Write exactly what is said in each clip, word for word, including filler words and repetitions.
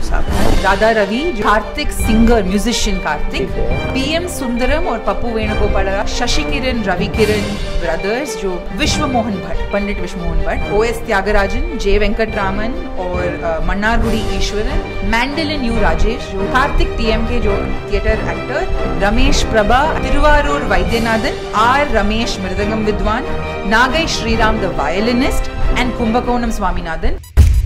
साहब, Radha Ravi, Karthik singer musician Karthik, PM Sundaram और Pappu Venugopal, Shashi Kiran, Ravi Kiran brothers जो Vishwa Mohan Bhatt, Pandit Vishwa Mohan Bhatt, O S Tyagarajan, J Venkataraman और मन्नारगुडी ईश्वरन, मैंडलिन यू राजेश जो कार्तिक टीएम के जो theatre actor, Ramesh Prabha, Thiruvarur Vaidyanathan, R Ramesh mridangam विद्वान, Nagai Shriram the violinist and Kumbakonam Swaminathan.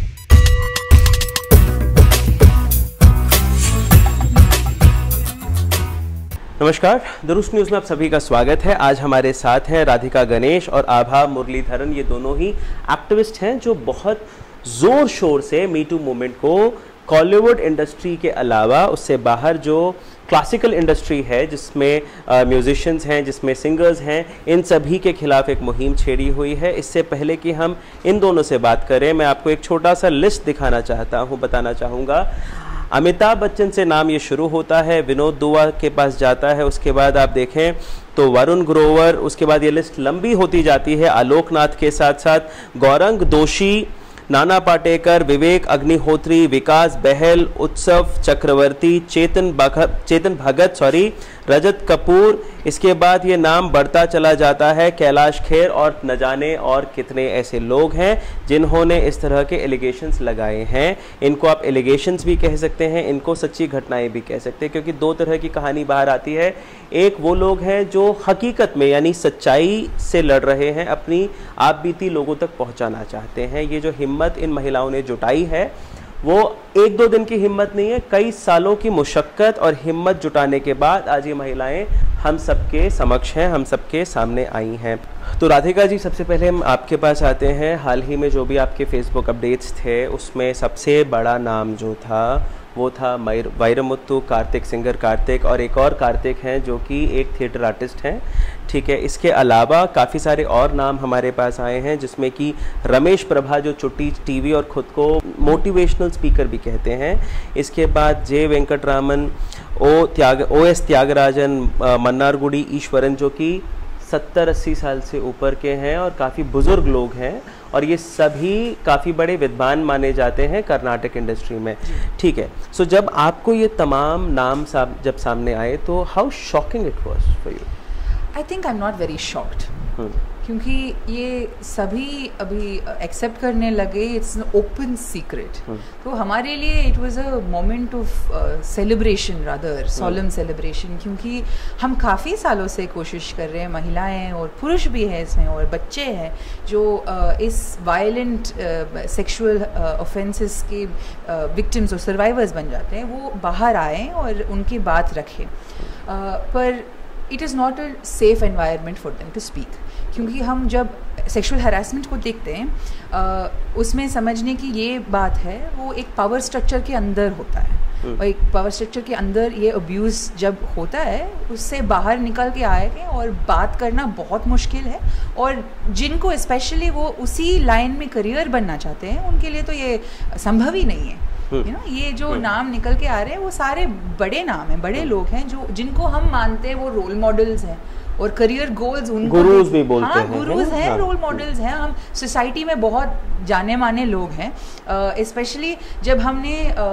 नमस्कार, दुरुस्त न्यूज़ में आप सभी का स्वागत है। आज हमारे साथ हैं राधिका गणेश और आभा मुरलीधरन। ये दोनों ही एक्टिविस्ट हैं जो बहुत ज़ोर शोर से मी टू मूवमेंट को कॉलीवुड इंडस्ट्री के अलावा उससे बाहर जो क्लासिकल इंडस्ट्री है, जिसमें म्यूजिशियंस हैं, जिसमें सिंगर्स हैं, इन सभी के खिलाफ एक मुहिम छेड़ी हुई है। इससे पहले कि हम इन दोनों से बात करें, मैं आपको एक छोटा सा लिस्ट दिखाना चाहता हूँ, बताना चाहूँगा। अमिताभ बच्चन से नाम ये शुरू होता है, विनोद दुआ के पास जाता है, उसके बाद आप देखें तो वरुण ग्रोवर, उसके बाद ये लिस्ट लंबी होती जाती है। आलोक नाथ के साथ साथ गौरंग दोषी, नाना पाटेकर, विवेक अग्निहोत्री, विकास बहल, उत्सव चक्रवर्ती, चेतन भगत चेतन भगत सॉरी रजत कपूर। इसके बाद ये नाम बढ़ता चला जाता है, कैलाश खेर और न जाने और कितने ऐसे लोग हैं जिन्होंने इस तरह के एलिगेशंस लगाए हैं। इनको आप एलिगेशंस भी कह सकते हैं, इनको सच्ची घटनाएं भी कह सकते हैं, क्योंकि दो तरह की कहानी बाहर आती है। एक वो लोग हैं जो हकीकत में यानी सच्चाई से लड़ रहे हैं, अपनी आप बीती लोगों तक पहुंचाना चाहते हैं। ये जो हिम्मत इन महिलाओं ने जुटाई है वो एक दो दिन की हिम्मत नहीं है, कई सालों की मुशक्क़त और हिम्मत जुटाने के बाद आज ये महिलाएं हम सबके समक्ष हैं, हम सबके सामने आई हैं। तो राधिका जी, सबसे पहले हम आपके पास आते हैं। हाल ही में जो भी आपके फेसबुक अपडेट्स थे उसमें सबसे बड़ा नाम जो था वो था वैरमुत्तु कार्तिक, सिंगर कार्तिक, और एक और कार्तिक हैं जो कि एक थिएटर आर्टिस्ट हैं, ठीक है। इसके अलावा काफ़ी सारे और नाम हमारे पास आए हैं, जिसमें कि रमेश प्रभा जो चुट्टी टीवी और ख़ुद को मोटिवेशनल स्पीकर भी कहते हैं। इसके बाद जे Venkataraman, O Tyaga O S Tyagarajan, Mannargudi Easwaran जो कि सत्तर अस्सी साल से ऊपर के हैं और काफ़ी बुज़ुर्ग लोग हैं, और ये सभी काफ़ी बड़े विद्वान माने जाते हैं कर्नाटक इंडस्ट्री में, ठीक है। सो so, जब आपको ये तमाम नाम साब, जब सामने आए तो how shocking it was for you? I think I am not very shocked, क्योंकि ये सभी अभी एक्सेप्ट करने लगे, इट्स एन ओपन सीक्रेट। तो हमारे लिए it was a moment of celebration, rather solemn celebration, क्योंकि हम काफ़ी सालों से कोशिश कर रहे हैं, महिलाएं और पुरुष भी हैं इसमें और बच्चे हैं जो uh, इस वायलेंट सेक्सुअल ऑफेंसेस के विक्टिम्स और सर्वाइवर्स बन जाते हैं, वो बाहर आएँ और उनकी बात रखें। uh, but it is not a safe environment for them to speak, क्योंकि हम जब सेक्सुअल हरासमेंट को देखते हैं आ, उसमें समझने की ये बात है, वो एक पावर स्ट्रक्चर के अंदर होता है, और एक पावर स्ट्रक्चर के अंदर ये अब्यूज़ जब होता है उससे बाहर निकल के आएंगे और बात करना बहुत मुश्किल है। और जिनको स्पेशली वो उसी लाइन में करियर बनना चाहते हैं उनके लिए तो ये संभव ही नहीं है। यू नो, ये जो नाम निकल के आ रहे हैं वो सारे बड़े नाम हैं, बड़े लोग हैं जो जिनको हम मानते हैं वो रोल मॉडल्स हैं और करियर गोल्स उनको गुरुज भी बोलते हाँ, हैं, गुरुज हैं, हाँ, रोल मॉडल्स हैं। हम सोसाइटी में बहुत जाने माने लोग हैं, स्पेशली uh, जब हमने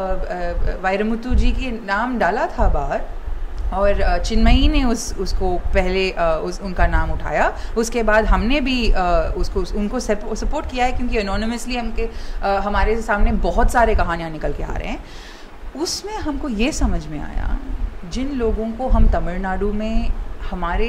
वैरमुत्तु जी के नाम डाला था बाहर और चिन्मयी ने उस उसको पहले उस उनका नाम उठाया, उसके बाद हमने भी उसको उनको सपोर्ट किया है, क्योंकि एनोनिमसली हमके हमारे सामने बहुत सारे कहानियाँ निकल के आ रहे हैं। उसमें हमको ये समझ में आया, जिन लोगों को हम तमिलनाडु में हमारे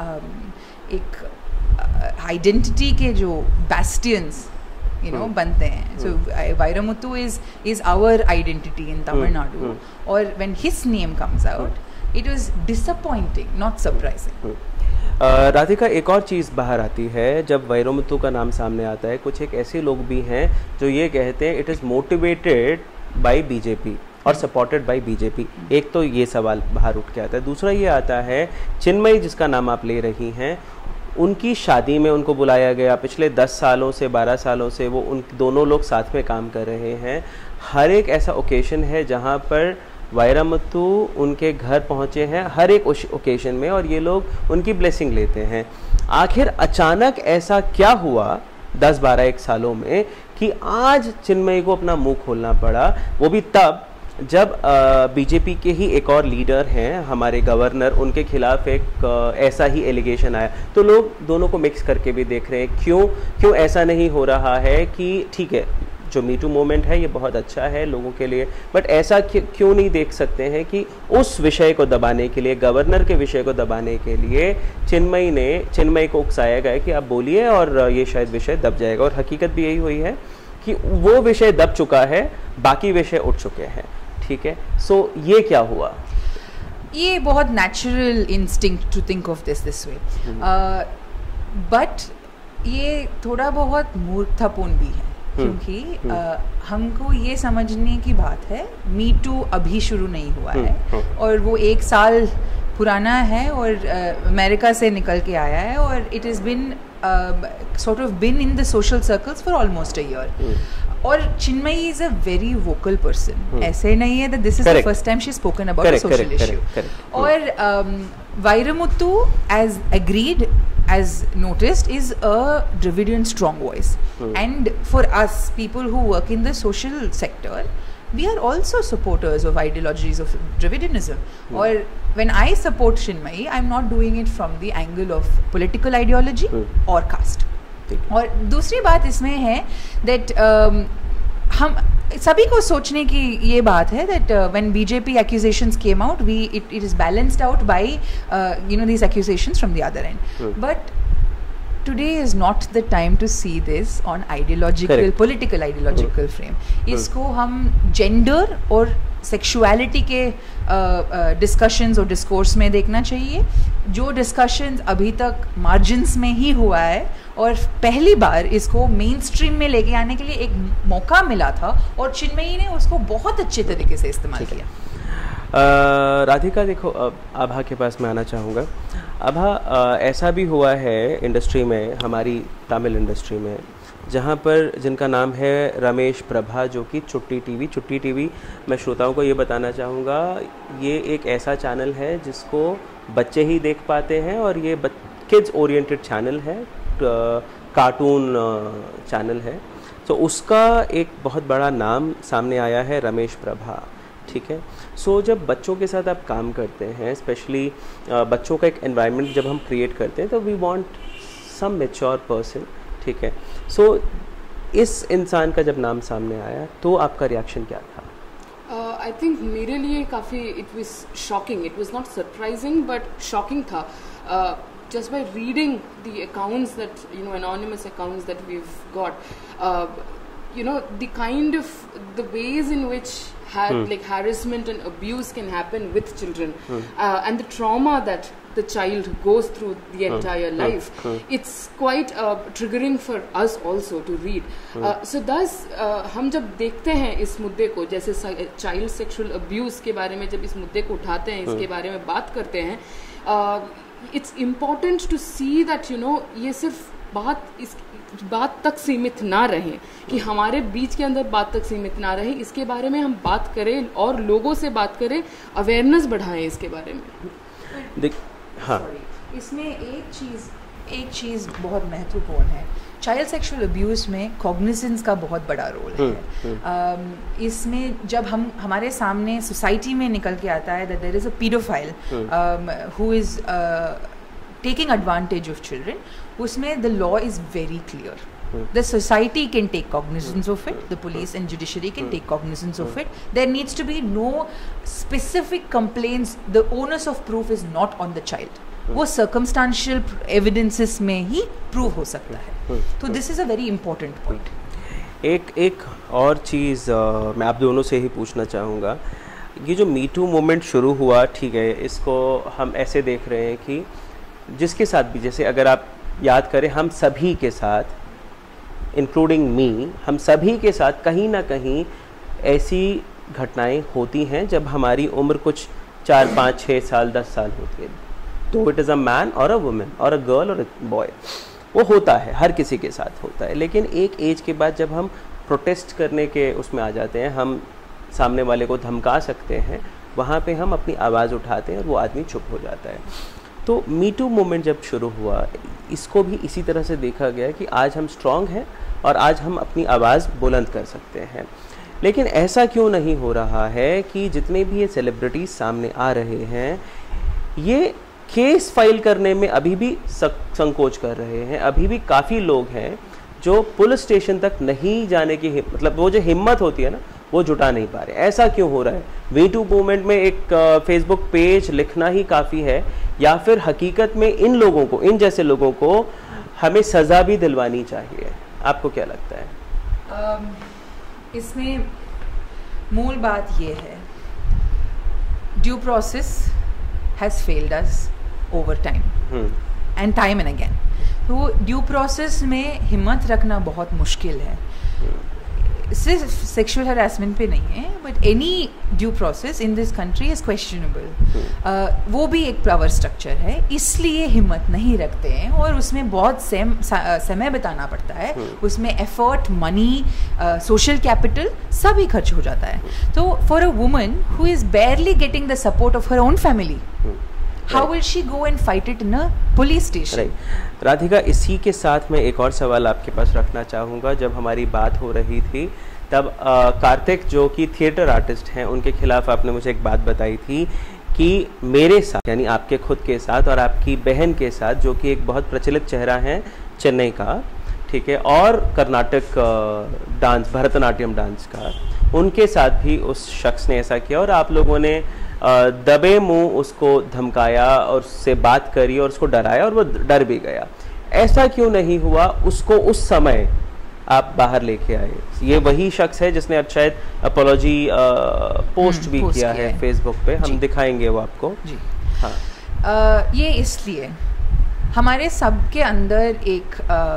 एक आइडेंटिटी के जो बैस्टियंस यू नो बनते हैं, so Vairamuthu is is our identity in Tamil Nadu, और when his name comes out it was disappointing, not surprising. Radhika, एक और चीज़ बाहर आती है जब वैरमुत्तु का नाम सामने आता है। कुछ एक ऐसे लोग भी हैं जो ये कहते हैं it is motivated by BJP और सपोर्टेड बाय बीजेपी। एक तो ये सवाल बाहर उठ के आता है। दूसरा ये आता है चिन्मयी जिसका नाम आप ले रही हैं, उनकी शादी में उनको बुलाया गया। पिछले दस सालों से बारह सालों से वो उन दोनों लोग साथ में काम कर रहे हैं। हर एक ऐसा ओकेशन है जहाँ पर वैरमुत्तु उनके घर पहुँचे हैं, हर एक ओकेशन में, और ये लोग उनकी ब्लेसिंग लेते हैं। आखिर अचानक ऐसा क्या हुआ दस बारह एक सालों में कि आज चिन्मयी को अपना मुंह खोलना पड़ा, वो भी तब जब बीजेपी के ही एक और लीडर हैं हमारे गवर्नर, उनके खिलाफ एक आ, ऐसा ही एलिगेशन आया, तो लोग दोनों को मिक्स करके भी देख रहे हैं। क्यों क्यों ऐसा नहीं हो रहा है कि ठीक है जो मीटू मूवमेंट है ये बहुत अच्छा है लोगों के लिए, बट ऐसा क्यों नहीं देख सकते हैं कि उस विषय को दबाने के लिए, गवर्नर के विषय को दबाने के लिए चिन्मयी ने चिन्मयी को उकसाया गया कि आप बोलिए और ये शायद विषय दब जाएगा, और हकीकत भी यही हुई है कि वो विषय दब चुका है, बाकी विषय उठ चुके हैं। ठीक है, सो so, ये क्या हुआ? ये बहुत natural instinct to think of this this way, but ये थोड़ा बहुत मूर्खतापूर्ण भी है, क्योंकि uh, हमको ये समझने की बात है मी टू अभी शुरू नहीं हुआ है, और वो एक साल पुराना है और अमेरिका uh, से निकल के आया है, और it is been sort of been in the social circles for almost a year. और Chinmayi is a very vocal person, ऐसे नहीं है that this is the first time she spoken about a social issue. और Vairamuthu as agreed as noticed is a Dravidian strong voice, hmm. and for us people who work in the social sector, we are also supporters of ideologies of Dravidianism, hmm. or when I support Chinmayi, I'm not doing it from the angle of political ideology hmm. or caste. और दूसरी बात इसमें है that um, हम सभी को सोचने की ये बात है that uh, when B J P accusations came out, we it, it is balanced out by uh, you know these accusations from the other end. Hmm. But today is not the time to see this on ideological, Correct. political ideological hmm. frame. इसको hmm. हम gender और sexuality के discussions uh, uh, और discourse में देखना चाहिए, जो discussions अभी तक मार्जिन्स में ही हुआ है, और पहली बार इसको मेन स्ट्रीम में लेके आने के लिए एक मौका मिला था, और चिन्मयी ने उसको बहुत अच्छे तरीके से इस्तेमाल किया। uh, राधिका, देखो आभा के पास मैं आना चाहूँगा। आभा, uh, ऐसा भी हुआ है इंडस्ट्री में, हमारी तमिल इंडस्ट्री में, जहाँ पर जिनका नाम है रमेश प्रभा, जो कि चुट्टी टीवी चुट्टी टीवी मैं श्रोताओं को ये बताना चाहूँगा, ये एक ऐसा चैनल है जिसको बच्चे ही देख पाते हैं, और ये किड्स ओरिएंटेड चैनल है, कार्टून चैनल है। तो उसका एक बहुत बड़ा नाम सामने आया है, रमेश प्रभा। ठीक है, सो so, जब बच्चों के साथ आप काम करते हैं, स्पेशली बच्चों का एक एनवायरनमेंट जब हम क्रिएट करते हैं, तो we want some mature person. ठीक है, सो so, इस इंसान का जब नाम सामने आया तो आपका रिएक्शन क्या था? आई uh, थिंक मेरे लिए काफ़ी it was shocking, it was not surprising but shocking था। uh, just by reading the accounts that, you know, anonymous accounts that we've got, uh, you know, the kind of the ways in which ha- hmm. like harassment and abuse can happen with children, hmm. uh, and the trauma that the child goes through the entire hmm. life, hmm. it's quite uh, triggering for us also to read. hmm. uh, so thus uh, हम जब देखते हैं इस मुद्दे को, जैसे child sexual abuse के बारे में जब इस मुद्दे को उठाते हैं, इसके बारे में बात करते हैं, uh, it's important to see that, you know, ये सिर्फ बात इस बात तक सीमित ना रहे, कि हमारे बीच के अंदर बात तक सीमित ना रहे, इसके बारे में हम बात करें और लोगों से बात करें, अवेयरनेस बढ़ाएं इसके बारे में। देख, हाँ, इसमें एक चीज़ एक चीज़ बहुत महत्वपूर्ण है, चाइल्ड सेक्सुअल अब्यूज़ में कॉग्निजेंस का बहुत बड़ा रोल है। uh, इसमें जब हम हमारे सामने सोसाइटी में निकल के आता है that there is a paedophile who is taking advantage of children, उसमें the law is very clear. The society can take cognizance of it, the police and judiciary can take cognizance of it. There needs to be no specific complaints, the onus of proof is not on the child. वो circumstantial evidences में ही prove हो सकता है. तो this is a very important point. एक एक और चीज़ uh, मैं आप दोनों से ही पूछना चाहूँगा, ये जो मी टू मूवमेंट शुरू हुआ, ठीक है, इसको हम ऐसे देख रहे हैं कि जिसके साथ भी, जैसे अगर आप याद करें, हम सभी के साथ इंक्लूडिंग मी, हम सभी के साथ कहीं ना कहीं ऐसी घटनाएं होती हैं जब हमारी उम्र कुछ चार पाँच छः साल दस साल होती है, तो इट इज़ अ मैन और अ वुमेन और अ गर्ल और अ बॉय, वो होता है, हर किसी के साथ होता है. लेकिन एक एज के बाद जब हम प्रोटेस्ट करने के उसमें आ जाते हैं, हम सामने वाले को धमका सकते हैं, वहाँ पे हम अपनी आवाज़ उठाते हैं और वो आदमी चुप हो जाता है. तो मी टू मूवमेंट जब शुरू हुआ, इसको भी इसी तरह से देखा गया कि आज हम स्ट्रॉन्ग हैं और आज हम अपनी आवाज़ बुलंद कर सकते हैं. लेकिन ऐसा क्यों नहीं हो रहा है कि जितने भी ये सेलिब्रिटीज सामने आ रहे हैं ये केस फाइल करने में अभी भी संकोच कर रहे हैं? अभी भी काफ़ी लोग हैं जो पुलिस स्टेशन तक नहीं जाने की, मतलब वो जो हिम्मत होती है ना, वो जुटा नहीं पा रहे। ऐसा क्यों हो रहा है? वी टू मूवमेंट में एक फेसबुक पेज लिखना ही काफ़ी है, या फिर हकीकत में इन लोगों को, इन जैसे लोगों को हमें सज़ा भी दिलवानी चाहिए? आपको क्या लगता है? um, इसमें मूल बात ये है, due process has failed us over time and time and again. तो ड्यू प्रोसेस में हिम्मत रखना बहुत मुश्किल है। सिर्फ सेक्सुअल हरासमेंट पे नहीं है, but any due process in this country is questionable. वो भी एक पावर स्ट्रक्चर है, इसलिए हिम्मत नहीं रखते हैं और उसमें बहुत सेम समय बिताना पड़ता है। उसमें एफर्ट, मनी, सोशल कैपिटल सभी खर्च हो जाता है। तो for a woman who is barely getting the support of her own family, How will she go and fight it in a police station? Right. Radhika, इसी के साथ मैं एक और सवाल आपके पास रखना चाहूँगा। जब हमारी बात हो रही थी तब कार्तिक जो कि थिएटर आर्टिस्ट हैं, उनके खिलाफ आपने मुझे एक बात बताई थी कि मेरे साथ, यानी आपके खुद के साथ और आपकी बहन के साथ, जो कि एक बहुत प्रचलित चेहरा है चेन्नई का, ठीक है, और कर्नाटक डांस, भरतनाट्यम डांस का, उनके साथ भी उस शख्स ने ऐसा किया और आप लोगों ने दबे मुंह उसको धमकाया और उससे बात करी और उसको डराया और वो डर भी गया। ऐसा क्यों नहीं हुआ? उसको उस समय आप बाहर लेके आए। ये वही शख्स है जिसने अब शायद अपोलॉजी पोस्ट भी पोस्ट किया, किया है, है फेसबुक पे, हम दिखाएंगे वो आपको जी। हाँ, आ, ये इसलिए हमारे सबके अंदर एक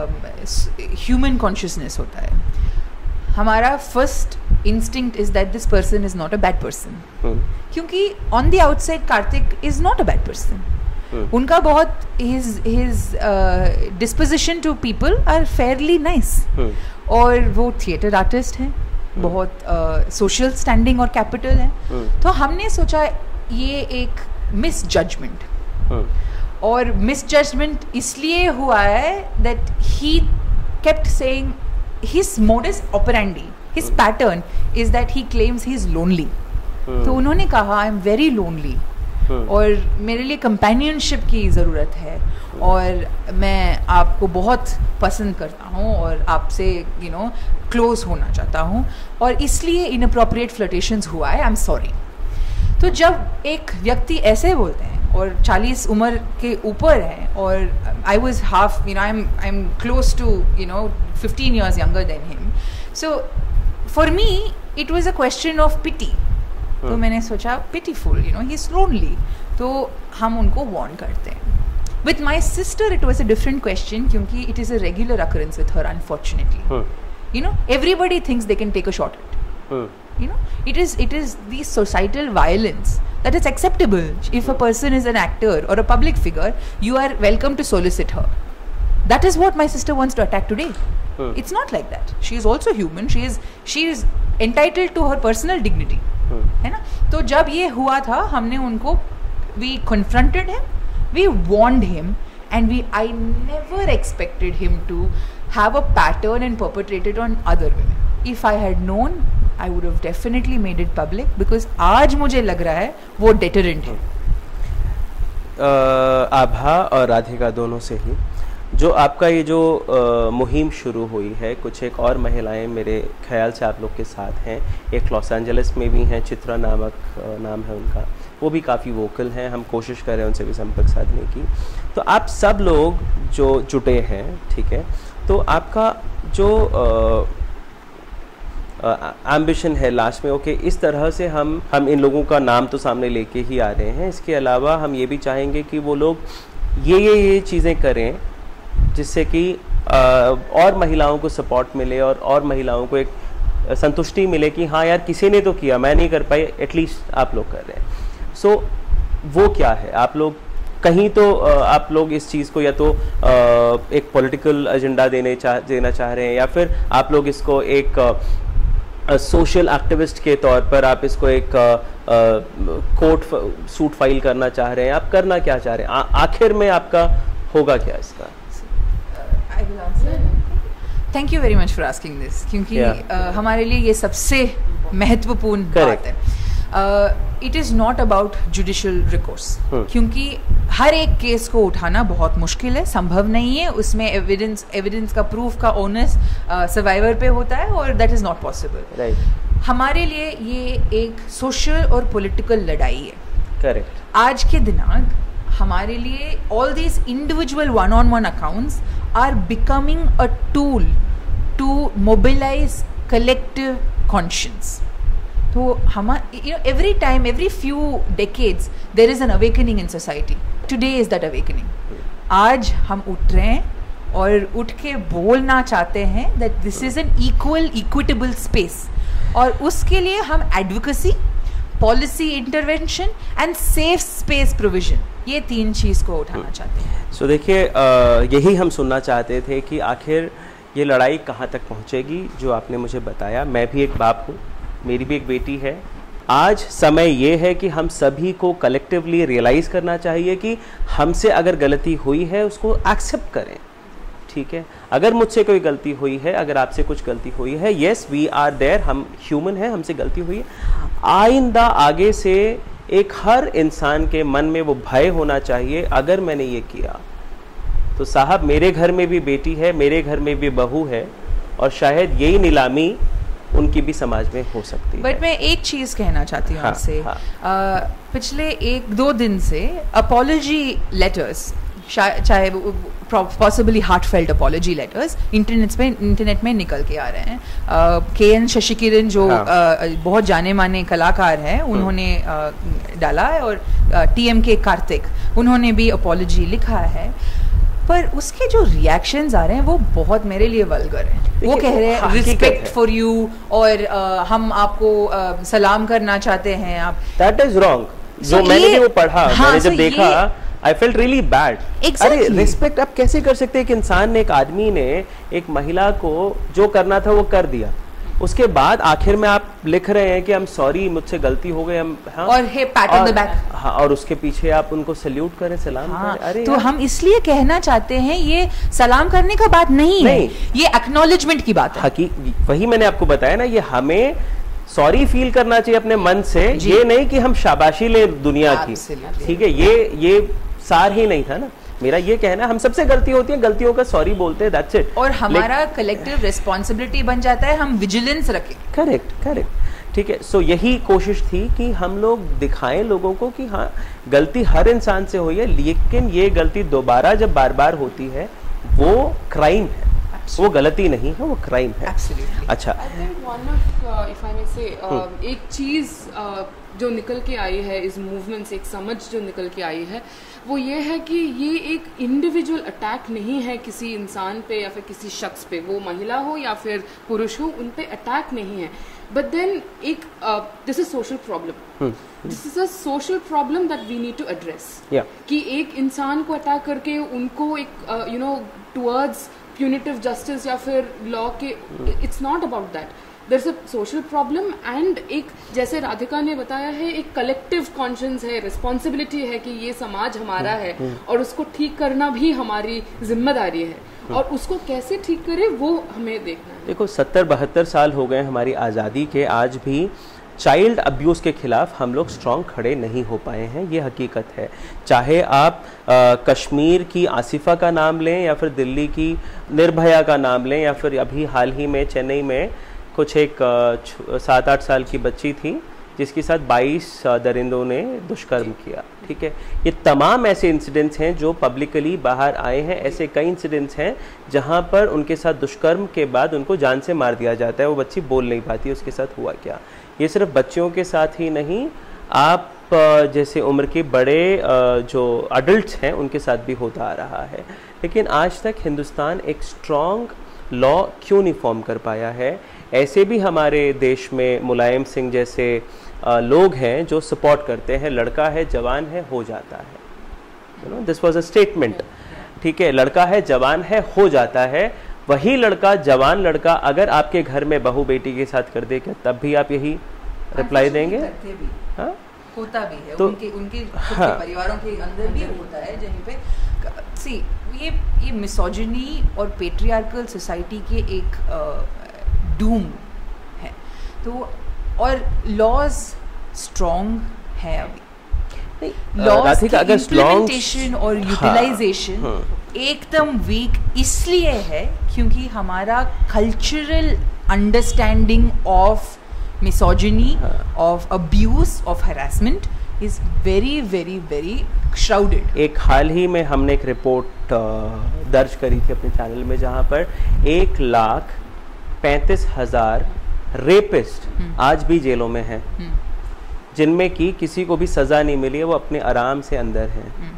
ह्यूमन कॉन्शियसनेस होता है। हमारा first instinct is that this person is not a bad person, क्योंकि on the outside Karthik is not a bad person. उनका बहुत his his disposition to people are fairly nice, और वो थिएटर आर्टिस्ट हैं, बहुत सोशल uh, स्टैंडिंग और capital है। तो हमने सोचा ये एक मिस जजमेंट, और मिस जजमेंट इसलिए हुआ है that he kept saying his modus operandi, his hmm. pattern is that he claims he is lonely. hmm. तो उन्होंने कहा I am very lonely, hmm. और मेरे लिए companionship की ज़रूरत है, hmm. और मैं आपको बहुत पसंद करता हूँ और आपसे you know close होना चाहता हूँ, और इसलिए inappropriate flirtations हुआ है, I am sorry। तो जब एक व्यक्ति ऐसे बोलते हैं और चालीस उम्र के ऊपर है, और I was half you know I am I am close to you know fifteen years younger than him, so for me it was a question of pity. तो मैंने सोचा pitiful, you know he is lonely, तो हम उनको warn करते हैं। With my sister it was a different question, क्योंकि it is a regular occurrence with her unfortunately, you know everybody thinks they can take a shot at, you know it is it is the societal violence that is acceptable. If a person is an actor or a public figure, you are welcome to solicit her. That is what my sister wants to attack today. hmm. It's not like that. She is also human. She is she is entitled to her personal dignity. hmm. है ना? तो जब ये हुआ था, हमने उनको, we confronted him, we warned him, and we I never expected him to have a pattern and perpetrate it on other women. If I had known, I would have definitely made it public, because आज मुझे लग रहा है वो deterrent है। आभा और राधिका दोनों से ही जो आपका ये जो आ, मुहिम शुरू हुई है, कुछ एक और महिलाएं मेरे ख्याल से आप लोग के साथ हैं, एक लॉस एंजलिस में भी हैं, चित्रा नामक नाम है उनका, वो भी काफ़ी वोकल हैं, हम कोशिश कर रहे हैं उनसे भी संपर्क साधने की। तो आप सब लोग जो जुटे हैं, ठीक है, तो आपका जो आ, एम्बिशन है लास्ट में, ओके okay, इस तरह से हम हम इन लोगों का नाम तो सामने लेके ही आ रहे हैं, इसके अलावा हम ये भी चाहेंगे कि वो लोग ये ये ये चीज़ें करें जिससे कि और महिलाओं को सपोर्ट मिले और और महिलाओं को एक संतुष्टि मिले कि हाँ यार किसी ने तो किया, मैं नहीं कर पाई, एटलीस्ट आप लोग कर रहे हैं। सो so, वो क्या है? आप लोग कहीं तो आप लोग इस चीज़ को या तो एक पॉलिटिकल एजेंडा देने चाह देना चाह रहे हैं, या फिर आप लोग इसको एक सोशल uh, एक्टिविस्ट के तौर पर आप इसको एक कोर्ट uh, सूट फाइल करना चाह रहे हैं, आप करना क्या चाह रहे हैं? आ, आखिर में आपका होगा क्या इसका? I will answer. Thank you very much for asking this, क्योंकि Yeah. uh, हमारे लिए ये सबसे महत्वपूर्ण बात है. It is not about judicial recourse, क्योंकि हर एक केस को उठाना बहुत मुश्किल है, संभव नहीं है. उसमें एविडेंस एविडेंस का प्रूफ का ओनस सर्वाइवर पे होता है और that is not possible. Right. हमारे लिए ये एक सोशल और पॉलिटिकल लड़ाई है. करेक्ट. आज के दिनांक हमारे लिए all these individual one on one accounts are becoming a tool to mobilise collective conscience. तो हम you know every time every few decades there is an awakening in society. Today is that awakening. आज हम उठ रहे हैं और उठ के बोलना चाहते हैं that this is an equal equitable space, और उसके लिए हम advocacy, policy intervention and safe space provision, ये तीन चीज़ को उठाना चाहते हैं. सो so, देखिए, यही हम सुनना चाहते थे कि आखिर ये लड़ाई कहाँ तक पहुँचेगी, जो आपने मुझे बताया. मैं भी एक बाप हूँ, मेरी भी एक बेटी है. आज समय ये है कि हम सभी को कलेक्टिवली रियलाइज़ करना चाहिए कि हमसे अगर गलती हुई है उसको एक्सेप्ट करें. ठीक है, अगर मुझसे कोई गलती हुई है, अगर आपसे कुछ गलती हुई है, येस वी आर देयर, हम ह्यूमन हैं, हमसे गलती हुई है. आइंदा आगे से एक हर इंसान के मन में वो भय होना चाहिए, अगर मैंने ये किया तो साहब मेरे घर में भी बेटी है, मेरे घर में भी बहू है, और शायद यही नीलामी उनकी भी समाज में हो सकती है. बट मैं एक चीज़ कहना चाहती हूँ हाँ, आपसे. हाँ. आ, पिछले एक दो दिन से अपॉलॉजी लेटर्स, चाहे possibly heartfelt apology letters internet पे इंटरनेट में निकल के आ रहे हैं. के एन शशि किरण जो हाँ. आ, बहुत जाने माने कलाकार हैं, उन्होंने आ, डाला है, और टी एम के कार्तिक, उन्होंने भी अपॉलॉजी लिखा है. पर उसके जो रिएक्शंस आ रहे हैं वो बहुत मेरे लिए वल्गर हैं. वो कह रहे हैं रिस्पेक्ट फॉर यू, और आ, हम आपको आ, सलाम करना चाहते हैं. आप दैट इज रॉन्ग. जो So मैंने ये- भी वो पढ़ा, हाँ, मैंने जब so देखा, I felt really bad. Exactly. अरे रिस्पेक्ट आप कैसे कर सकते हैं? एक इंसान ने, एक आदमी ने एक महिला को जो करना था वो कर दिया, उसके बाद आखिर में आप लिख रहे हैं कि हम सॉरी, मुझसे गलती हो गई, हम हाँ, और a pat on the back. हाँ, और उसके पीछे आप उनको सल्यूट करें, सलाम हाँ, करें. अरे तो यार, हम इसलिए कहना चाहते हैं, ये सलाम करने का बात नहीं, नहीं. है, ये एक्नॉलेजमेंट की बात है. हकीक वही मैंने आपको बताया ना, ये हमें सॉरी फील करना चाहिए अपने मन से, ये नहीं कि हम शाबाशी लें दुनिया की. Absolutely. ठीक है, ये ये सार ही नहीं था ना मेरा. ये कहना, हम सबसे गलती होती है, गलतियों का सॉरी बोलते हैं, दैट्स इट. और हमारा कलेक्टिव रिस्पॉन्सिबिलिटी बन जाता है हम विजिलेंस रखें. Correct correct. ठीक है, सो so, यही कोशिश थी कि हम लोग दिखाएं लोगों को कि हाँ, गलती हर इंसान से हुई है, लेकिन ये गलती दोबारा जब बार बार होती है वो क्राइम है. वो गलती नहीं है, वो क्राइम है. Absolutely. अच्छा, I think one of, uh, if I may say, uh, एक चीज़ uh, जो निकल के आई है इस मूवमेंट से, एक समझ जो निकल के आई है, वो ये है कि ये एक इंडिविजुअल अटैक नहीं है किसी इंसान पे या फिर किसी शख्स पे, वो महिला हो या फिर पुरुष हो, उन पे अटैक नहीं है. बट देन एक this is social problem, this is a social problem that we need to address. कि एक इंसान को अटैक करके उनको एक you know towards punitive justice या फिर लॉ के, it's not about that. There is a social problem, and एक जैसे राधिका ने बताया है, एक कलेक्टिव कॉन्शियंस है, रिस्पॉन्सिबिलिटी है कि ये समाज हमारा है और उसको ठीक करना भी हमारी जिम्मेदारी है, और उसको कैसे ठीक करे वो हमें देखना है. देखो, सत्तर बहत्तर साल हो गए हमारी आज़ादी के, आज भी चाइल्ड अब्यूज़ के खिलाफ हम लोग स्ट्रॉन्ग खड़े नहीं हो पाए हैं. ये हकीकत है. चाहे आप आ, कश्मीर की आसिफा का नाम लें, या फिर दिल्ली की निर्भया का नाम लें, या फिर अभी हाल ही में चेन्नई में कुछ एक सात आठ साल की बच्ची थी जिसके साथ बाईस दरिंदों ने दुष्कर्म किया. ठीक है, ये तमाम ऐसे इंसिडेंट्स हैं जो पब्लिकली बाहर आए हैं. ऐसे कई इंसिडेंट्स हैं जहां पर उनके साथ दुष्कर्म के बाद उनको जान से मार दिया जाता है. वो बच्ची बोल नहीं पाती उसके साथ हुआ क्या. ये सिर्फ बच्चियों के साथ ही नहीं, आप जैसे उम्र के बड़े जो अडल्ट्स हैं उनके साथ भी होता आ रहा है. लेकिन आज तक हिंदुस्तान एक स्ट्रॉन्ग लॉ क्यों नहीं फॉर्म कर पाया है? ऐसे भी हमारे देश में मुलायम सिंह जैसे लोग हैं जो सपोर्ट करते हैं, लड़का है जवान है हो जाता है. You know, this was a statement. ठीक है, लड़का है जवान है हो जाता है. वही लड़का, जवान लड़का, अगर आपके घर में बहू बेटी के साथ कर दे, क्या तब भी आप यही रिप्लाई देंगे? हाँ, होता भी है, तो, उनके उनके खुद हाँ, के परिवारों के अंदर भी होता है जहीं पे सी ये ये मिसोजिनी और पेट्रियार्कल सोसाइटी के एक डूम है। तो और लॉज स्ट्रॉन्ग है अभी, लॉज की इम्प्लीमेंटेशन और यूटिलाइजेशन हाँ, हाँ, एकदम वीक इसलिए है क्योंकि हमारा कल्चरल अंडरस्टैंडिंग ऑफ misogyny, हाँ. of abuse, of harassment is very very very shrouded. एक हाल ही में हमने एक रिपोर्ट दर्ज करी थी अपने चैनल में जहाँ पर एक लाख पैंतीस हजार रेपिस्ट आज भी जेलों में हैं, जिनमें कि किसी को भी सज़ा नहीं मिली है, वो अपने आराम से अंदर हैं।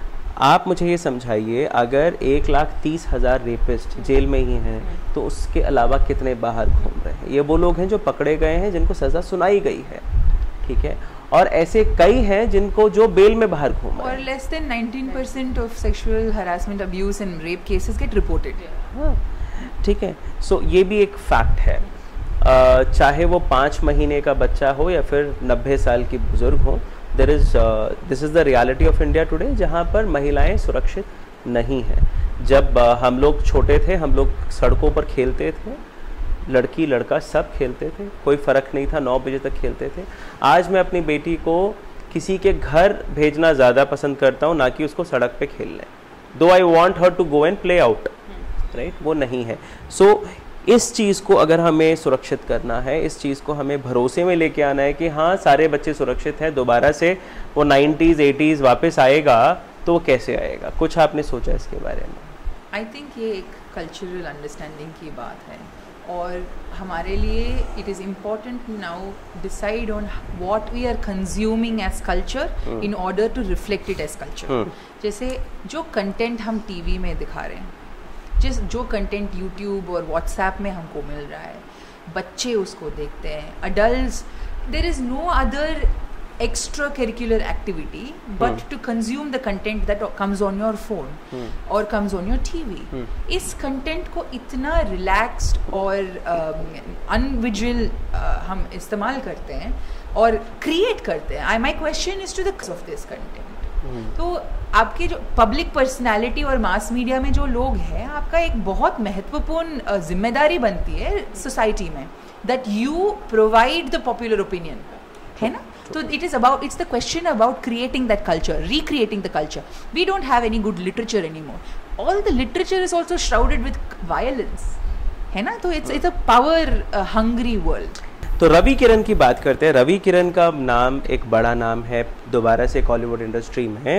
आप मुझे ये समझाइए, अगर एक लाख तीस हज़ार रेपिस्ट जेल में ही हैं तो उसके अलावा कितने बाहर घूम रहे हैं? ये वो लोग हैं जो पकड़े गए हैं, जिनको सज़ा सुनाई गई है, ठीक है, और ऐसे कई हैं जिनको जो बेल में बाहर घूम रहे हैं। और less than nineteen percent of sexual harassment, abuse and rape cases get reported. हाँ, ठीक है। सो ये भी एक फैक्ट है, uh, चाहे वो पाँच महीने का बच्चा हो या फिर नब्बे साल की बुजुर्ग हो, there is this is the reality of India today, जहाँ पर महिलाएं सुरक्षित नहीं हैं। जब uh, हम लोग छोटे थे, हम लोग सड़कों पर खेलते थे, लड़की लड़का सब खेलते थे, कोई फ़र्क नहीं था, नौ बजे तक खेलते थे। आज मैं अपनी बेटी को किसी के घर भेजना ज़्यादा पसंद करता हूँ, ना कि उसको सड़क पे खेलने, दो I want her to go and play out, right, वो नहीं है। सो so, इस चीज़ को अगर हमें सुरक्षित करना है, इस चीज़ को हमें भरोसे में लेके आना है कि हाँ सारे बच्चे सुरक्षित हैं, दोबारा से वो नाइन्टीज़ एटीज़ वापस आएगा, तो वो कैसे आएगा? कुछ आपने सोचा इसके बारे में? आई थिंक ये एक कल्चरल अंडरस्टैंडिंग की बात है, और हमारे लिए it is important now decide on what we are consuming as culture in order to reflect it as culture. जैसे जो कंटेंट हम टीवी में दिखा रहे हैं, जिस जो कंटेंट यूट्यूब और व्हाट्सएप में हमको मिल रहा है, बच्चे उसको देखते हैं, adults, there is no other extra curricular activity but hmm. to consume the content that comes on your phone hmm. or comes on your T V. hmm. इस content को इतना relaxed और unvisual uh, हम इस्तेमाल करते हैं और create करते हैं. I my question is to the cause of this content. hmm. तो आपके जो पब्लिक पर्सनैलिटी और मास मीडिया में जो लोग हैं, आपका एक बहुत महत्वपूर्ण जिम्मेदारी बनती है सोसाइटी में, that you provide the popular opinion, है ना? So it is about, it's the question about creating that culture, recreating the culture. We don't have any good literature anymore. All the literature is also shrouded with violence, है ना? तो it's it's a power uh, hungry world. तो रवि किरण की बात करते हैं। रवि किरण का नाम एक बड़ा नाम है दोबारा से बॉलीवुड इंडस्ट्री में।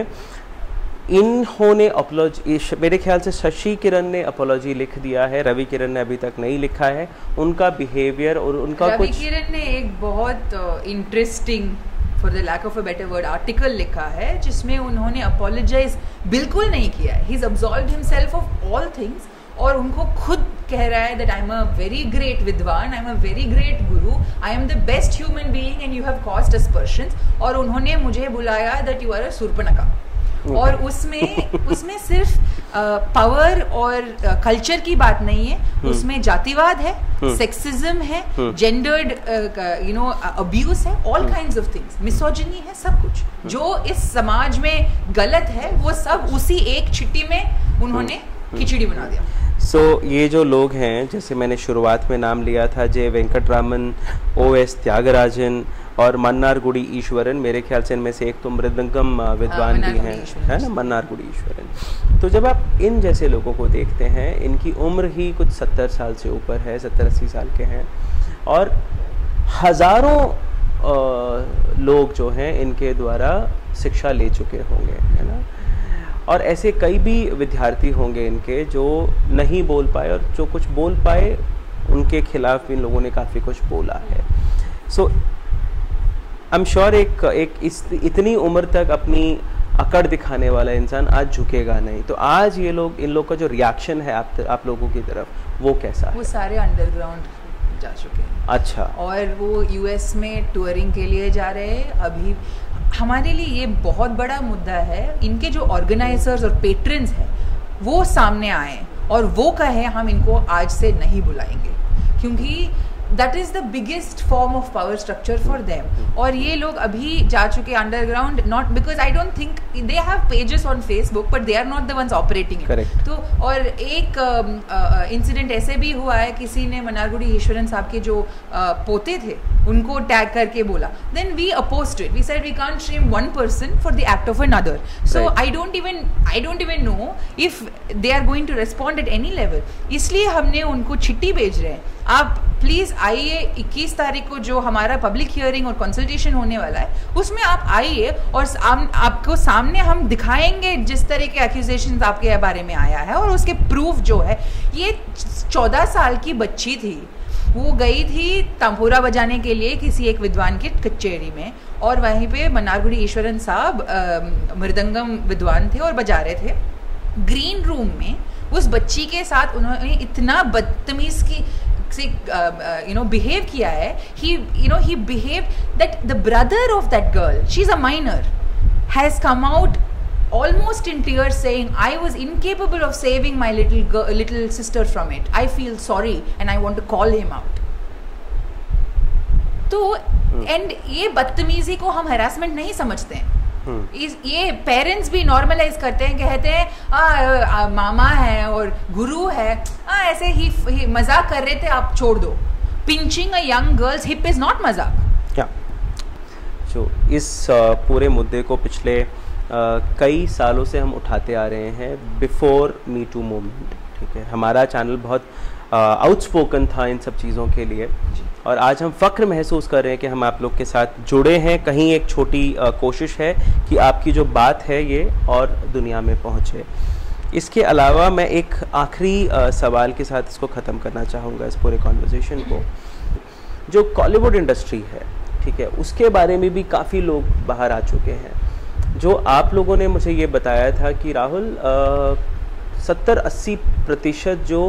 इन्होंने अपॉलॉजी, मेरे ख्याल से शशि किरण ने अपॉलॉजी लिख दिया है, रवि किरण ने अभी तक नहीं लिखा है। उनका बिहेवियर और उनका रवि कुछ, किरण ने एक बहुत interesting, for the lack of a better word, article लिखा है जिसमें उन्होंने अपॉलोजाइज बिल्कुल नहीं किया है। He is absolved himself of all things, और उनको खुद कह रहा है that I am a very great विद्वान, I am a very great guru, I am the best human being and you have caused aspersions, और उन्होंने मुझे बुलाया that you are a Shurpanakha. और उसमें उसमें सिर्फ पावर और कल्चर की बात नहीं है, उसमें जातिवाद है, सेक्सिज्म है, जेंडर्ड यू नो अब्यूज है, all kinds of things, misogyny है, सब कुछ जो इस समाज में गलत है वो सब उसी एक छिट्टी में उन्होंने खिचड़ी बना दिया। सो so, ये जो लोग हैं, जैसे मैंने शुरुआत में नाम लिया था, J Venkataraman, O S Thyagarajan और मन्नारगुडी ईश्वरन, मेरे ख्याल से इनमें से एक तो मृदंगम विद्वान भी हैं, है ना, मन्नारगुडी ईश्वरन। तो जब आप इन जैसे लोगों को देखते हैं, इनकी उम्र ही कुछ सत्तर साल से ऊपर है, सत्तर अस्सी साल के हैं, और हज़ारों लोग जो हैं इनके द्वारा शिक्षा ले चुके होंगे, है ना, और ऐसे कई भी विद्यार्थी होंगे इनके जो नहीं बोल पाए, और जो कुछ बोल पाए उनके खिलाफ इन लोगों ने काफ़ी कुछ बोला है। सो आई एम श्योर एक एक इस इतनी उम्र तक अपनी अकड़ दिखाने वाला इंसान आज झुकेगा नहीं। तो आज ये लोग, इन लोग का जो रिएक्शन है आप आप लोगों की तरफ, वो कैसा है? वो सारे अंडरग्राउंड जा चुके हैं। अच्छा। और वो यूएस में टूरिंग के लिए जा रहे हैं। अभी हमारे लिए ये बहुत बड़ा मुद्दा है, इनके जो ऑर्गेनाइजर्स और पेट्रन्स हैं वो सामने आए और वो कहे हम इनको आज से नहीं बुलाएंगे, क्योंकि that is the biggest form of power structure for them. और ये लोग अभी जा चुके underground, not because I don't think they have pages on Facebook but they are not the ones operating it. तो और एक इंसिडेंट uh, uh, ऐसे भी हुआ है, किसी ने मन्नारगुडी ईश्वरन साहब के जो uh, पोते थे उनको टैग करके बोला, then we opposed it, we said we can't shame one person for the act of another. So I don't even I don't even know if they are going to respond at any level. इसलिए हमने उनको चिट्ठी भेज रहे हैं, आप please आइए इक्कीस तारीख को जो हमारा पब्लिक हियरिंग और कंसल्टेशन होने वाला है उसमें आप आइए और साम, आपको सामने हम दिखाएंगे जिस तरह के एक्यूजेशंस आपके बारे में आया है और उसके प्रूफ जो है। ये चौदह साल की बच्ची थी, वो गई थी तंबूरा बजाने के लिए किसी एक विद्वान की कचेरी में, और वहीं पे मन्नारगुडी ईश्वरन साहब मृदंगम विद्वान थे और बजा रहे थे। ग्रीन रूम में उस बच्ची के साथ उन्होंने इतना बदतमीज की you know behave किया है, he you know he behaved that the brother of that girl, she's a minor, has come out almost in tears saying I was incapable of saving my little girl, little sister from it, I feel sorry and I want to call him out। तो and ये बदतमीजी को हम harassment नहीं समझते हैं। इस ये पेरेंट्स भी नॉर्मलाइज करते हैं, कहते हैं आ, आ, मामा है और गुरु है, आ, ऐसे ही, ही मजाक कर रहे थे आप छोड़ दो। Pinching a young girl's hip is not मजाक। क्या जो इस पूरे मुद्दे को पिछले Uh, कई सालों से हम उठाते आ रहे हैं बिफोर मी टू मूवमेंट, ठीक है। हमारा चैनल बहुत आउटस्पोकन uh, था इन सब चीज़ों के लिए, और आज हम फ़ख्र महसूस कर रहे हैं कि हम आप लोग के साथ जुड़े हैं। कहीं एक छोटी uh, कोशिश है कि आपकी जो बात है ये और दुनिया में पहुँचे। इसके अलावा मैं एक आखिरी uh, सवाल के साथ इसको ख़त्म करना चाहूँगा, इस पूरे कॉन्वर्जेसन को। जो कॉलीवुड इंडस्ट्री है, ठीक है, उसके बारे में भी काफ़ी लोग बाहर आ चुके हैं। जो आप लोगों ने मुझे ये बताया था कि राहुल सत्तर अस्सी प्रतिशत जो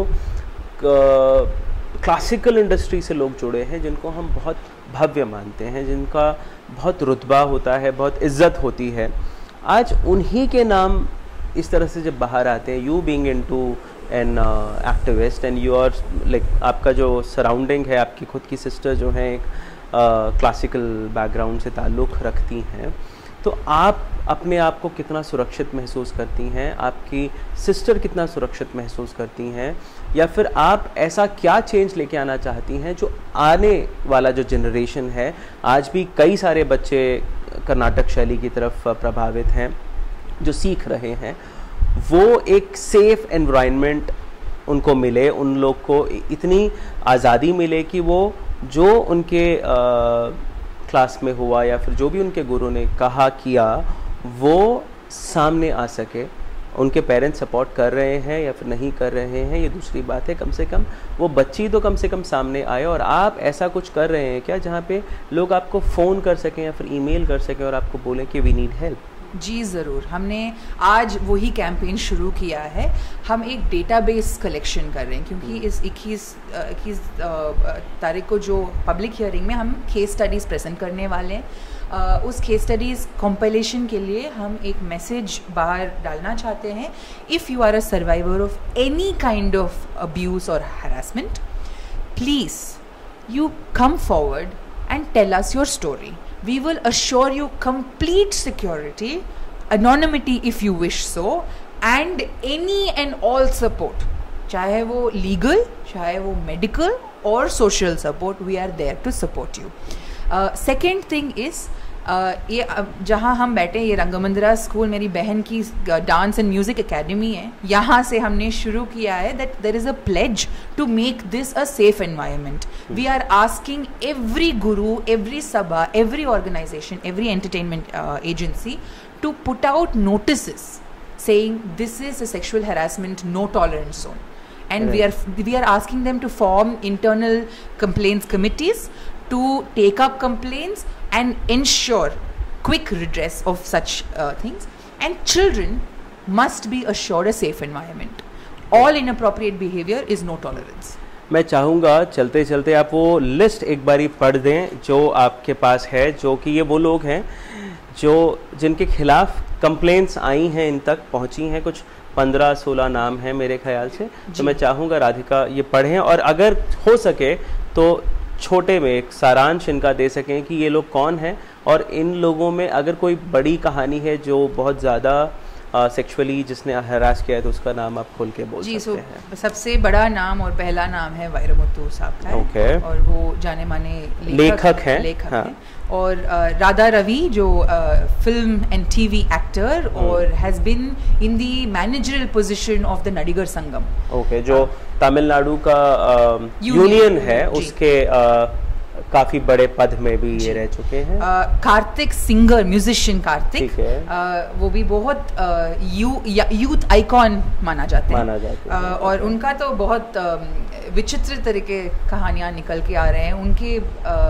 क्लासिकल इंडस्ट्री से लोग जुड़े हैं, जिनको हम बहुत भव्य मानते हैं, जिनका बहुत रुतबा होता है, बहुत इज्जत होती है, आज उन्हीं के नाम इस तरह से जब बाहर आते हैं, you being into an activist and you are like, आपका जो सराउंडिंग है, आपकी खुद की सिस्टर जो हैं एक क्लासिकल बैकग्राउंड से ताल्लुक़ रखती हैं, तो आप अपने आप को कितना सुरक्षित महसूस करती हैं, आपकी सिस्टर कितना सुरक्षित महसूस करती हैं, या फिर आप ऐसा क्या चेंज लेके आना चाहती हैं जो आने वाला जो जनरेशन है, आज भी कई सारे बच्चे कर्नाटक शैली की तरफ प्रभावित हैं, जो सीख रहे हैं, वो एक सेफ एनवायरनमेंट उनको मिले, उन लोग को इतनी आज़ादी मिले कि वो जो उनके आ, क्लास में हुआ या फिर जो भी उनके गुरु ने कहा किया वो सामने आ सके। उनके पेरेंट्स सपोर्ट कर रहे हैं या फिर नहीं कर रहे हैं, ये दूसरी बात है, कम से कम वो बच्ची तो कम से कम सामने आए। और आप ऐसा कुछ कर रहे हैं क्या जहाँ पे लोग आपको फ़ोन कर सकें या फिर ईमेल कर सकें और आपको बोलें कि वी नीड हेल्प? जी ज़रूर, हमने आज वही कैंपेन शुरू किया है। हम एक डेटाबेस कलेक्शन कर रहे हैं, क्योंकि इस इक्कीस इक्कीस तारीख को जो पब्लिक हियरिंग में हम केस स्टडीज़ प्रेजेंट करने वाले हैं, uh, उस केस स्टडीज़ कंपाइलेशन के लिए हम एक मैसेज बाहर डालना चाहते हैं। If you are a survivor of any kind of abuse और harassment, please you come forward and tell us your story. We will assure you complete security, anonymity if you wish so, and any and all support. चाहे वो legal, चाहे वो medical or social support, we are there to support you. Uh, second thing is, Uh, ये जहाँ हम बैठे, ये रंगमंदिरा school मेरी बहन की डांस एंड म्यूज़िक एकेडमी है, यहाँ से हमने शुरू किया है that there is a pledge to make this a safe environment. We are asking every guru, every sabha, every organisation, every entertainment agency to put out notices saying this is a sexual harassment no tolerance zone, and right. we are we are asking them to form internal complaints committees to take up complaints and ensure quick redress of such uh, things, and children must be assured a safe environment. All inappropriate behavior is no tolerance. मैं चाहूँगा चलते चलते आप वो list एक बारी पढ़ दें जो आपके पास है, जो कि ये वो लोग हैं जो जिनके खिलाफ कंप्लेंट्स आई हैं, इन तक पहुंची हैं, कुछ पंद्रह सोलह नाम हैं मेरे ख्याल से. तो मैं चाहूँगा राधिका ये पढ़ें, और अगर हो सके तो छोटे में एक सारांश इनका दे सकें कि ये लोग कौन हैं, और इन लोगों में अगर कोई बड़ी कहानी है जो बहुत ज़्यादा सेक्सुअली uh, जिसने हरास किया है तो उसका नाम आप खोल के बोल जी, सकते हैं। हैं। सबसे बड़ा नाम और पहला नाम है वैरमुत्तु साहब का है, okay. और वो जाने माने लेखक, लेखक हैं लेखक हाँ। हैं। और uh, राधा रवि जो फिल्म एंड टीवी एक्टर और has been in the managerial position of the Nadigar Sangam, okay, जो तमिलनाडु का यूनियन है उसके uh, काफी बड़े पद में भी ये रह चुके हैं। uh, Karthik singer, musician Karthik, uh, वो भी बहुत uh, यू, यूथ आइकॉन माना जाते हैं, माना जाते हैं। uh, और उनका तो बहुत uh, विचित्र तरीके कहानियां निकल के आ रहे हैं उनके।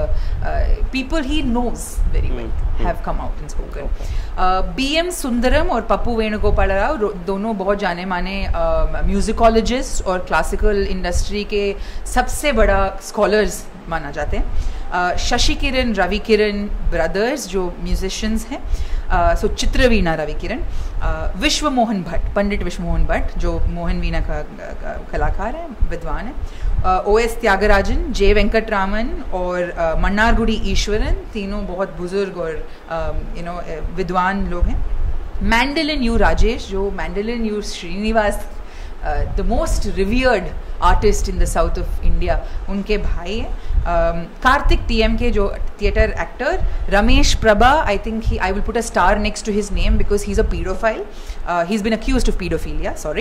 People he knows very well have come out in spoken. B M Sundaram और पप्पू वेणुगोपाल राव दोनों बहुत जाने माने म्यूजिकोलॉजिस्ट और क्लासिकल इंडस्ट्री के सबसे बड़ा स्कॉलर्स माना जाते हैं। शशि किरण, रवि किरण ब्रदर्स जो म्यूजिशियंस हैं, सो चित्रवीणा रवि किरण, विश्व मोहन भट्ट, पंडित विश्व मोहन भट्ट जो मोहन वीणा का, का कलाकार है, विद्वान है, O S Tyagarajan, J Venkataraman और मन्नारगुडी ईश्वरन, तीनों बहुत बुजुर्ग और यू नो विद्वान लोग हैं। मैंडलिन यू राजेश जो mandolin U Shrinivas, the most revered artist in the south of India, उनके भाई हैं। कार्तिक टी एम के जो theatre actor, Ramesh Prabha, I think he I will put a star next to his name because he is a paedophile, he is been accused of paedophilia, sorry.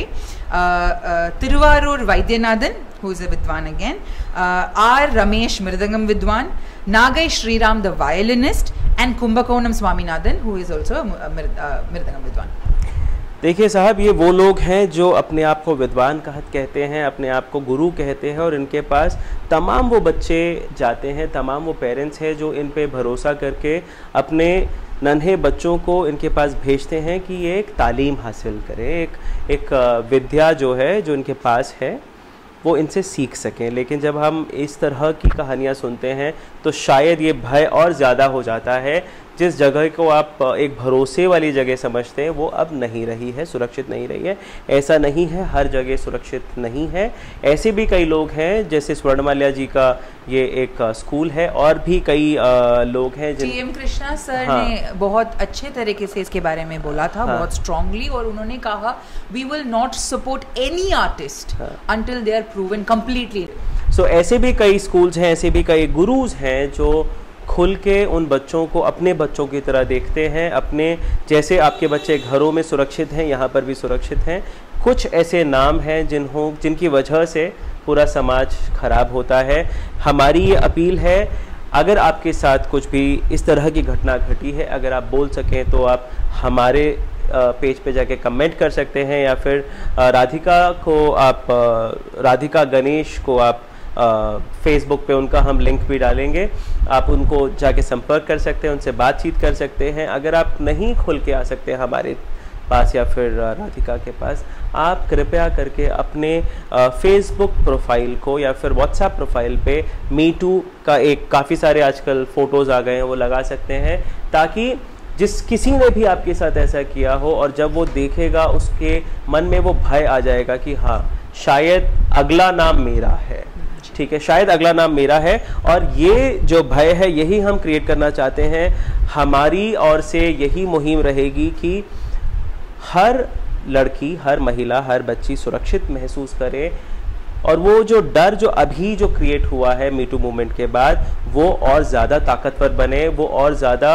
Thiruvarur Vaidyanathan who is a vidwan again, R Ramesh mridangam विद्वान, Nagai Shriram the violinist, and Kumbakonam Swaminathan who is also mridangam vidwan. देखिए साहब, ये वो लोग हैं जो अपने आप को विद्वान कहत कहते हैं, अपने आप को गुरु कहते हैं, और इनके पास तमाम वो बच्चे जाते हैं, तमाम वो पेरेंट्स हैं जो इन पे भरोसा करके अपने नन्हे बच्चों को इनके पास भेजते हैं कि ये एक तालीम हासिल करें, एक एक विद्या जो है जो इनके पास है वो इनसे सीख सकें। लेकिन जब हम इस तरह की कहानियाँ सुनते हैं तो शायद ये भय और ज़्यादा हो जाता है। जिस जगह को आप एक भरोसे वाली जगह समझते हैं वो अब नहीं रही है, सुरक्षित नहीं रही है। ऐसा नहीं है, हर जगह सुरक्षित नहीं है। ऐसे भी कई लोग हैं, जैसे स्वर्णमाल्या जी का ये एक स्कूल है, और भी कई लोग हैं जिन टी एम कृष्णा सर हाँ। ने बहुत अच्छे तरीके से इसके बारे में बोला था, हाँ। बहुत स्ट्रांगली, और उन्होंने कहा we will not support any artist until they are proven completely. So ऐसे भी कई स्कूल्स हैं, ऐसे भी कई गुरुज हैं जो खुल के उन बच्चों को अपने बच्चों की तरह देखते हैं। अपने जैसे आपके बच्चे घरों में सुरक्षित हैं, यहाँ पर भी सुरक्षित हैं। कुछ ऐसे नाम हैं जिन्हों जिनकी वजह से पूरा समाज खराब होता है। हमारी ये अपील है, अगर आपके साथ कुछ भी इस तरह की घटना घटी है, अगर आप बोल सकें तो आप हमारे पेज पे जाके कमेंट कर सकते हैं, या फिर राधिका को आप राधिका गणेश को आप फेसबुक पे उनका हम लिंक भी डालेंगे, आप उनको जाके संपर्क कर सकते हैं, उनसे बातचीत कर सकते हैं। अगर आप नहीं खुल के आ सकते हमारे पास या फिर राधिका के पास, आप कृपया करके अपने फेसबुक प्रोफाइल को या फिर व्हाट्सएप प्रोफाइल पे मी टू का एक काफ़ी सारे आजकल फ़ोटोज़ आ गए हैं, वो लगा सकते हैं, ताकि जिस किसी ने भी आपके साथ ऐसा किया हो और जब वो देखेगा उसके मन में वो भय आ जाएगा कि हाँ शायद अगला नाम मेरा है, ठीक है, शायद अगला नाम मेरा है। और ये जो भय है यही हम क्रिएट करना चाहते हैं। हमारी ओर से यही मुहिम रहेगी कि हर लड़की, हर महिला, हर बच्ची सुरक्षित महसूस करे, और वो जो डर जो अभी जो क्रिएट हुआ है मीटू मूवमेंट के बाद, वो और ज़्यादा ताकतवर बने, वो और ज़्यादा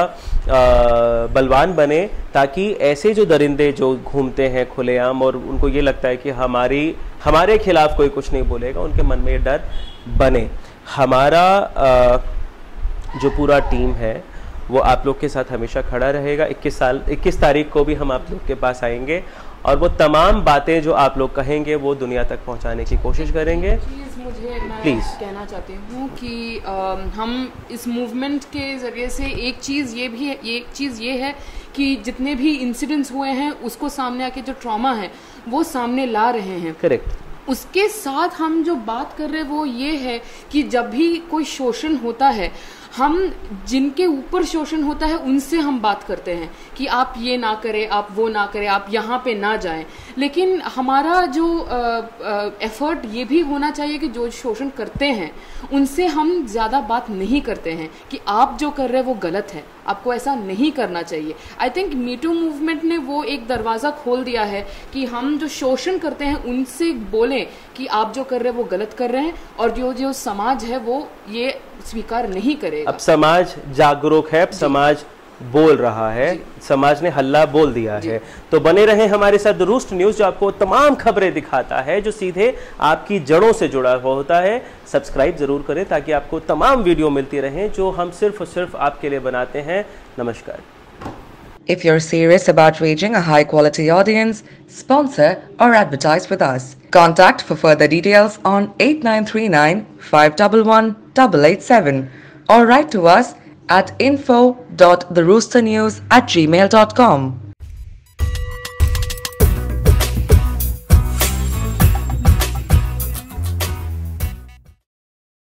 बलवान बने, ताकि ऐसे जो दरिंदे जो घूमते हैं खुलेआम और उनको ये लगता है कि हमारी हमारे खिलाफ कोई कुछ नहीं बोलेगा, उनके मन में ये डर बने। हमारा आ, जो पूरा टीम है वो आप लोग के साथ हमेशा खड़ा रहेगा। इक्कीस साल इक्कीस तारीख को भी हम आप लोग के पास आएंगे, और वो तमाम बातें जो आप लोग कहेंगे वो दुनिया तक पहुंचाने की कोशिश करेंगे। प्लीज़ मुझे मैं प्लीज़ कहना चाहती हूँ कि आ, हम इस मूवमेंट के ज़रिए से एक चीज़ ये भी है, एक चीज़ ये है कि जितने भी इंसिडेंट्स हुए हैं उसको सामने आके जो ट्रॉमा है वो सामने ला रहे हैं। करेक्ट। उसके साथ हम जो बात कर रहे हैं वो ये है कि जब भी कोई शोषण होता है, हम जिनके ऊपर शोषण होता है उनसे हम बात करते हैं कि आप ये ना करें, आप वो ना करें, आप यहाँ पे ना जाएं। लेकिन हमारा जो एफर्ट ये भी होना चाहिए कि जो शोषण करते हैं उनसे हम ज़्यादा बात नहीं करते हैं कि आप जो कर रहे हैं वो गलत है, आपको ऐसा नहीं करना चाहिए। I think me too movement ने वो एक दरवाज़ा खोल दिया है कि हम जो शोषण करते हैं उनसे बोलें कि आप जो कर रहे हैं वो गलत कर रहे हैं, और जो जो समाज है वो ये स्वीकार नहीं करेगा। अब समाज जागरूक है, अब समाज बोल रहा है, समाज ने हल्ला बोल दिया है। तो बने रहें हमारे साथ दुरुस्त न्यूज़, जो आपको तमाम खबरें दिखाता है जो सीधे आपकी जड़ों से जुड़ा हुआ होता है। सब्सक्राइब जरूर करें ताकि आपको तमाम वीडियो मिलती रहें जो हम सिर्फ और सिर्फ आपके लिए बनाते हैं। नमस्कार। If you're serious about reaching a high quality audience, sponsor or advertise with us. Contact for further details on eight nine three nine, five one one, eight eight seven or write to us at info dot the rooster news at gmail dot com.